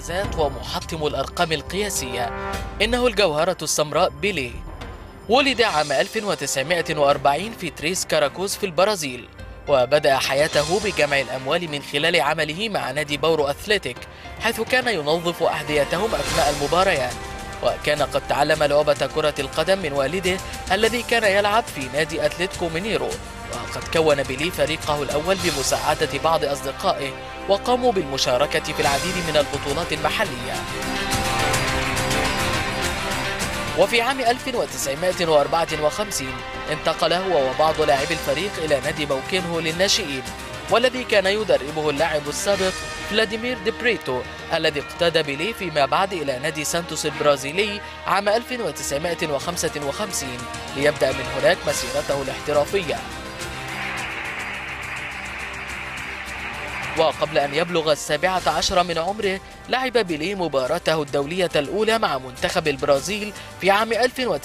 الإنجازات ومحطم الأرقام القياسية. إنه الجوهرة السمراء بيليه. ولد عام 1940 في تريس كاراكوس في البرازيل، وبدأ حياته بجمع الأموال من خلال عمله مع نادي باورو أثليتيك، حيث كان ينظف أحذيتهم أثناء المباريات. وكان قد تعلم لعبة كرة القدم من والده الذي كان يلعب في نادي أتلتيكو مينيرو. وقد كون بيليه فريقه الأول بمساعدة بعض أصدقائه، وقاموا بالمشاركة في العديد من البطولات المحلية. وفي عام 1954 انتقل هو وبعض لاعبي الفريق إلى نادي بوكينهو للناشئين، والذي كان يدربه اللاعب السابق فلاديمير دي بريتو، الذي اقتدى بيليه فيما بعد إلى نادي سانتوس البرازيلي عام 1955 ليبدأ من هناك مسيرته الاحترافية. وقبل أن يبلغ 17 من عمره لعب بيليه مباراته الدولية الأولى مع منتخب البرازيل في عام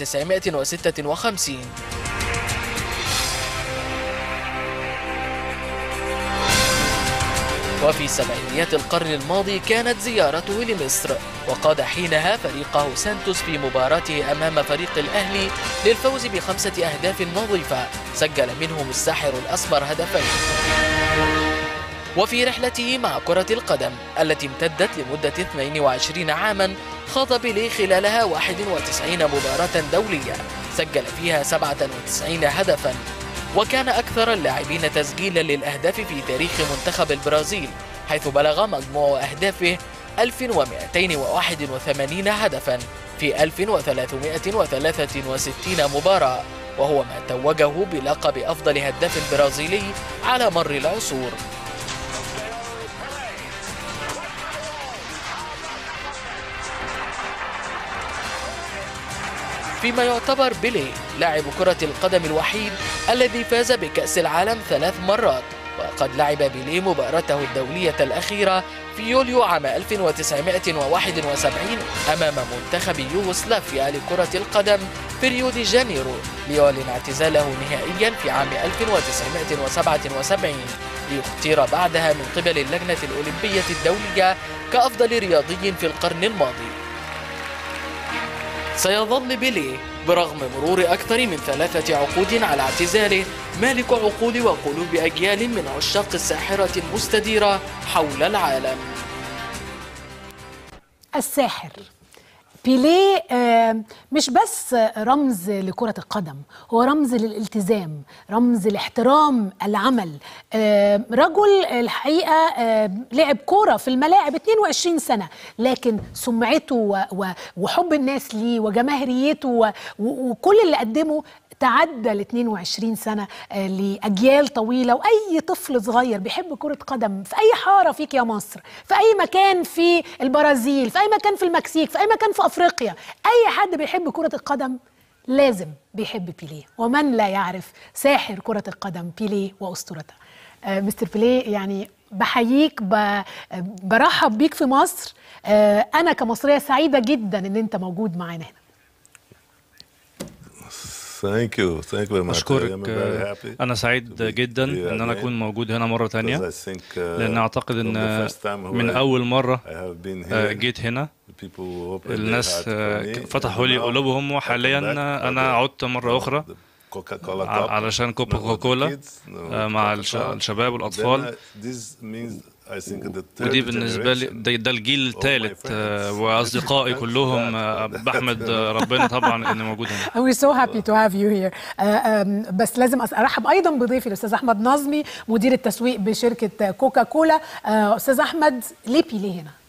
1956. وفي سبعينيات القرن الماضي كانت زيارته لمصر، وقاد حينها فريقه سانتوس في مباراته أمام فريق الأهلي للفوز ب5 أهداف نظيفة، سجل منهم الساحر الأسمر هدفين. وفي رحلته مع كرة القدم التي امتدت لمدة 22 عاما، خاض بيليه خلالها 91 مباراة دولية، سجل فيها 97 هدفا، وكان أكثر اللاعبين تسجيلا للأهداف في تاريخ منتخب البرازيل، حيث بلغ مجموع أهدافه 1281 هدفا في 1363 مباراة، وهو ما توجه بلقب أفضل هداف برازيلي على مر العصور. فيما يعتبر بيليه لاعب كرة القدم الوحيد الذي فاز بكأس العالم 3 مرات، وقد لعب بيليه مباراته الدولية الأخيرة في يوليو عام 1971 أمام منتخب يوغوسلافيا لكرة القدم في ريو دي جانيرو، ليعلن اعتزاله نهائيا في عام 1977، ليختير بعدها من قبل اللجنة الأولمبية الدولية كأفضل رياضي في القرن الماضي. سيظل بيليه برغم مرور أكثر من 3 عقود على اعتزاله مالك عقول وقلوب أجيال من عشاق الساحرة المستديرة حول العالم. الساحر بيليه مش بس رمز لكرة القدم، هو رمز للالتزام، رمز لاحترام العمل. رجل الحقيقة لعب كرة في الملاعب 22 سنة، لكن سمعته وحب الناس ليه وجماهيريته وكل اللي قدمه تعدى ال 22 سنة لأجيال طويلة. وأي طفل صغير بيحب كرة قدم في أي حارة فيك يا مصر، في أي مكان في البرازيل، في أي مكان في المكسيك، في أي مكان في أفريقيا، أي حد بيحب كرة القدم لازم بيحب بيليه. ومن لا يعرف ساحر كرة القدم بيليه وأسطورته. مستر بيليه، يعني بحييك، برحب بيك في مصر. أنا كمصرية سعيدة جدا إن أنت موجود معانا هنا. أشكرك. أنا سعيد جدا أن أنا أكون موجود هنا مرة تانية، لأن أعتقد أن من أول مرة جيت هنا الناس فتحوا لي قلوبهم، وحاليا أنا عدت مرة أخرى علشان كوكا كولا مع الشباب والأطفال. ودي بالنسبة لي ده الجيل الثالث، وأصدقائي كلهم بحمد ربنا طبعا إني موجود هنا. We're so happy to have you here. بس لازم أرحب أيضا بضيفي الأستاذ أحمد نظمي، مدير التسويق بشركة كوكا كولا. أستاذ أحمد، ليه بيليه هنا؟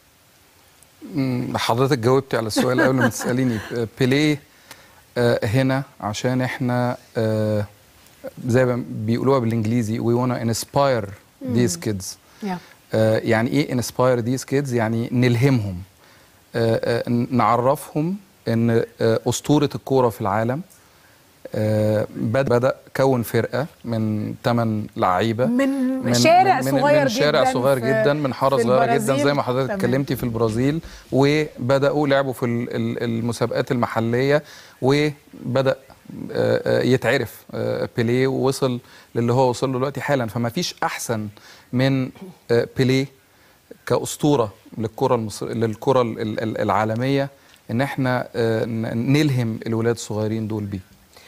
حضرتك جاوبتي على السؤال قبل ما تسأليني. بيليه هنا عشان احنا زي ما بيقولوها بالإنجليزي we wanna inspire these kids. يعني ايه inspire these kids؟ يعني نلهمهم، نعرفهم ان أسطورة الكورة في العالم بدأ كون فرقة من 8 لعيبة من شارع صغير من شارع صغير جدا، من حارة صغيرة جدا زي ما حضرتك اتكلمتي في البرازيل، وبدأوا لعبوا في المسابقات المحلية، وبدأ يتعرف بيليه، ووصل للي هو وصل له دلوقتي حالا. فما فيش أحسن من بيليه كأسطورة للكرة العالمية ان احنا نلهم الولاد الصغيرين دول بيه.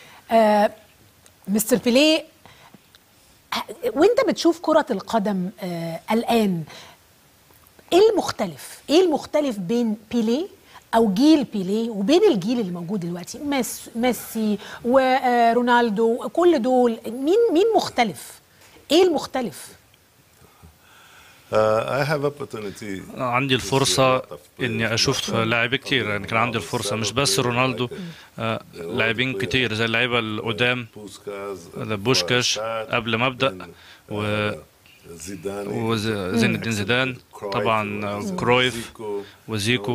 مستر بيليه، وانت بتشوف كرة القدم الآن، ايه المختلف بين بيليه او جيل بيليه وبين الجيل اللي موجود دلوقتي؟ ميسي ورونالدو، كل دول مين مختلف؟ ايه المختلف؟ عندي الفرصة إني أشوف لاعبين كتير، يعني كان عندي الفرصة مش بس رونالدو، لاعبين كتير زي اللعيبة القدام، بوشكاش قبل ما أبدأ، وزين الدين زيدان طبعا، كرويف وزيكو،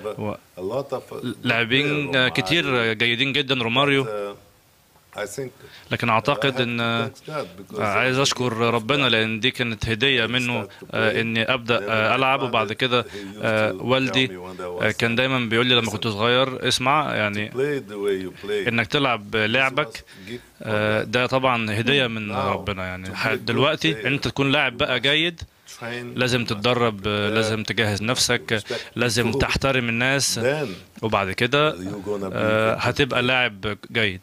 لاعبين كتير جيدين جدا، روماريو. لكن اعتقد ان عايز اشكر ربنا لان دي كانت هديه منه، اني ابدا العب. وبعد كده والدي كان دايما بيقول لي لما كنت صغير، اسمع يعني انك تلعب لعبك ده طبعا هديه من ربنا. يعني دلوقتي انت تكون لاعب بقى جيد، لازم تتدرب، لازم تجهز نفسك، لازم تحترم الناس، وبعد كده هتبقى لاعب جيد.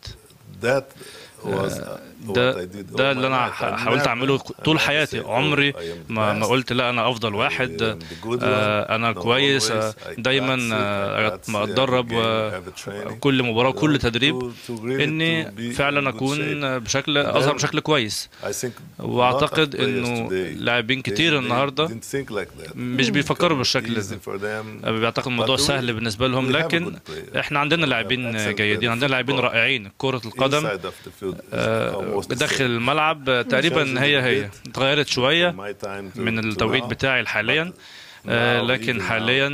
ده اللي انا حاولت اعمله طول حياتي. عمري ما قلت لا انا افضل واحد، انا كويس. دايما ما اتدرب كل مباراه وكل تدريب اني فعلا اكون اظهر بشكل كويس. واعتقد انه لاعبين كتير النهارده مش بيفكروا بالشكل ده، بيعتقد الموضوع سهل بالنسبه لهم. لكن احنا عندنا لاعبين جيدين، عندنا لاعبين رائعين. كره القدم داخل الملعب تقريبا هي اتغيرت شوية من التوقيت بتاعي حاليا، لكن حاليا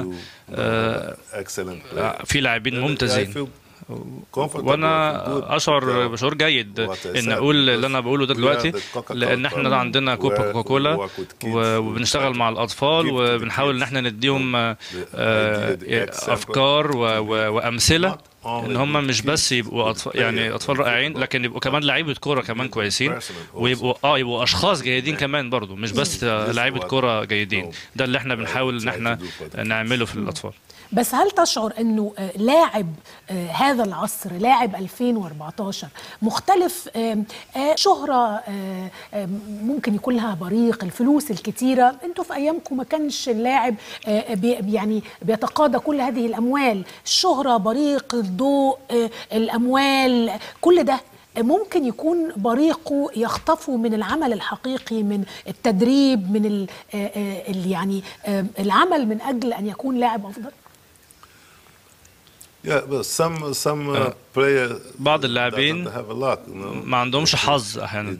في لاعبين ممتازين، وانا اشعر بشعور جيد ان اقول اللي انا بقوله ده دلوقتي، لان احنا عندنا كوكاكولا وبنشتغل مع الاطفال وبنحاول ان احنا نديهم افكار وامثله ان هم مش بس يبقوا اطفال، يعني اطفال رائعين، لكن يبقوا كمان لعيبه كوره كمان كويسين، ويبقوا يبقوا اشخاص جيدين كمان برضو، مش بس لعيبه كوره جيدين. ده اللي احنا بنحاول ان احنا نعمله في الاطفال. بس هل تشعر انه لاعب هذا العصر، لاعب 2014 مختلف؟ شهرة ممكن يكون لها بريق، الفلوس الكتيرة. انتوا في ايامكم ما كانش اللاعب يعني بيتقاضى كل هذه الاموال، الشهرة، بريق، الضوء، الاموال، كل ده ممكن يكون بريقه يخطفه من العمل الحقيقي، من التدريب، من يعني العمل من اجل ان يكون لاعب افضل. بعض اللاعبين ما عندهمش حظ احيانا.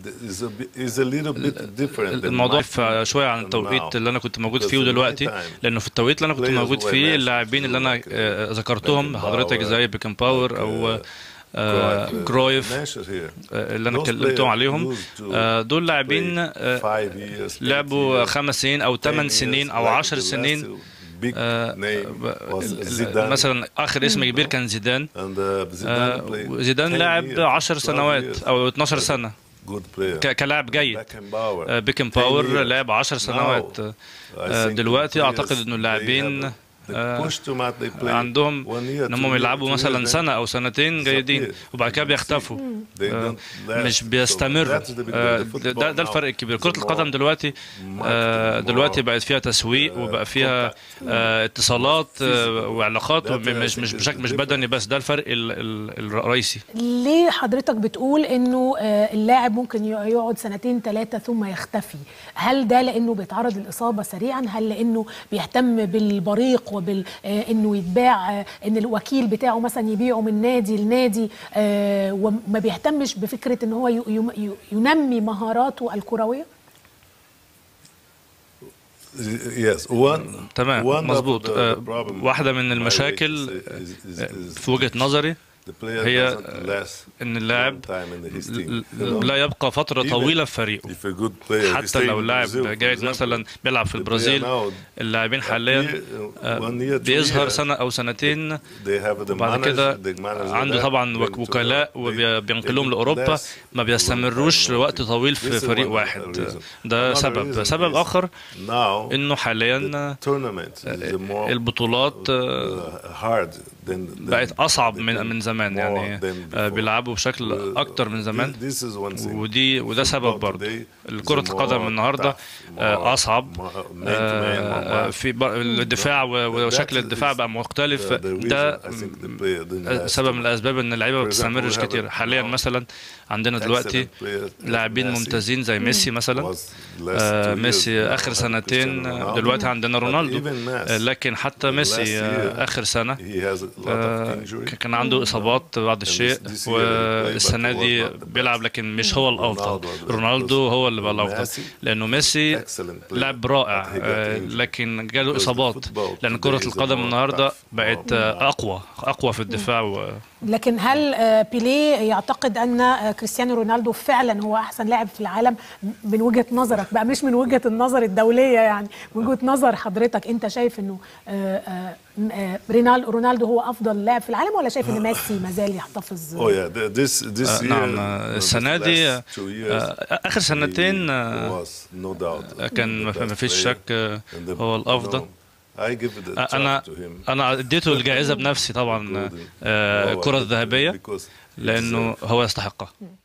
الموضوع شويه عن التوقيت اللي انا كنت موجود فيه ودلوقتي، لانه في التوقيت اللي انا كنت موجود فيه اللاعبين اللي انا ذكرتهم حضرتك زي بيكن باور او كرويف اللي انا كلمتهم عليهم، دول لاعبين لعبوا 5 سنين او 8 سنين او 10 سنين. مثلا اخر اسم كبير كان زيدان. زيدان لعب 10 سنوات او 12 سنة كلاعب جيد. بيكن باور لعب 10 سنوات. دلوقتي اعتقد انه اللاعبين عندهم انهم يلعبوا مثلا سنة او سنتين جيدين وبعد كده بيختفوا، مش بيستمروا. ده الفرق الكبير. كرة القدم دلوقتي بقت فيها تسويق وبقى فيها اتصالات وعلاقات، مش بدني بس. ده الفرق الرئيسي. ليه حضرتك بتقول انه اللاعب ممكن يقعد 2 3 ثم يختفي؟ هل ده لانه بيتعرض للإصابة سريعا؟ هل لانه بيهتم بالبريق انه يتباع، ان الوكيل بتاعه مثلا يبيعه من نادي لنادي، وما بيهتمش بفكرة ان هو ينمي مهاراته الكروية؟ تمام، مظبوط. واحدة من المشاكل في وجهة نظري هي ان اللاعب لا يبقى فتره طويله في فريقه. حتى لو لاعب جيد مثلا بيلعب في البرازيل، اللاعبين حاليا بيظهر سنه او سنتين وبعد كده عنده طبعا وكلاء وبينقلهم لاوروبا، ما بيستمروش وقت طويل في فريق واحد. ده سبب اخر انه حاليا البطولات بقت اصعب من زمان، يعني بيلعبوا بشكل اكتر من زمان، وده سبب برضه. كرة القدم النهارده اصعب، في الدفاع وشكل الدفاع بقى مختلف. ده سبب من الاسباب ان اللعيبه ما بتستمرش كتير. حاليا مثلا عندنا دلوقتي لاعبين ممتازين زي ميسي مثلا. ميسي اخر سنتين، دلوقتي عندنا رونالدو، لكن حتى ميسي اخر سنه كان عنده اصابات بعض الشيء، والسنه دي بيلعب لكن مش هو الافضل. رونالدو هو اللي بقى الافضل، لانه ميسي لاعب رائع لكن جاله اصابات، لان كره القدم النهارده بقت اقوى في الدفاع. لكن هل بيليه يعتقد ان كريستيانو رونالدو فعلا هو احسن لاعب في العالم من وجهة نظرك بقى، مش من وجهة النظر الدولية، يعني من وجهة نظر حضرتك انت شايف انه رونالدو هو افضل لاعب في العالم، ولا شايف ان ميسي ما زال يحتفظ؟ نعم، السنة دي اخر سنتين كان ما فيش شك هو الافضل. انا اديته الجائزة بنفسي طبعا، الكرة الذهبية، لانه هو يستحقها.